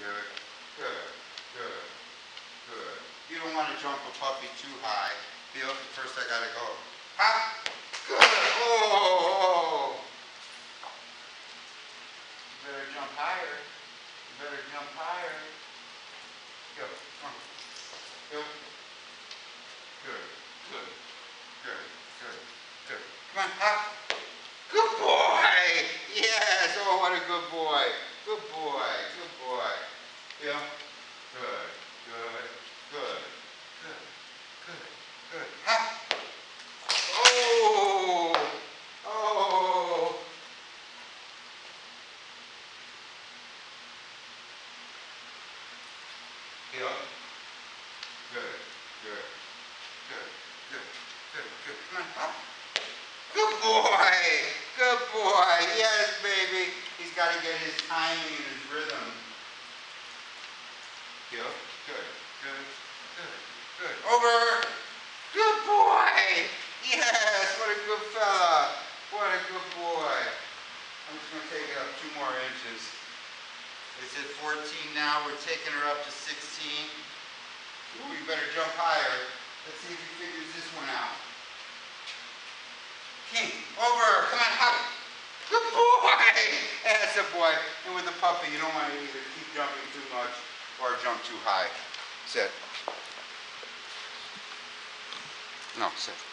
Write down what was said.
Good. Good. Good. Good. You don't want to jump a puppy too high. Feel it. First I gotta go. Hop. Good. Oh. You better jump higher. You better jump higher. Go. Come on. Go. Good. Good. Good. Good. Good. Come on. Hop. Good boy. Yes. Oh, what a good boy. Good boy. Good boy. Yeah. Good. Good. Good. Good. Good. Good. Hop. Oh. Oh. Yeah. Good. Good. Good. Good. Good. Good. Come on. Hop. Good boy. Good boy. Yes, baby. He's got to get his timing and his rhythm. Yeah. Good. Good. Good. Good. Over. Good boy. Yes. What a good fella. What a good boy. I'm just going to take it up 2 more inches. It's at 14 now. We're taking her up to 16. Ooh, you better jump higher. Let's see if he figures this one out. King, over. Come on, hop. Good boy. That's a boy. And with the puppy, you don't want to either keep jumping too much or jump too high. Sit. No, sit.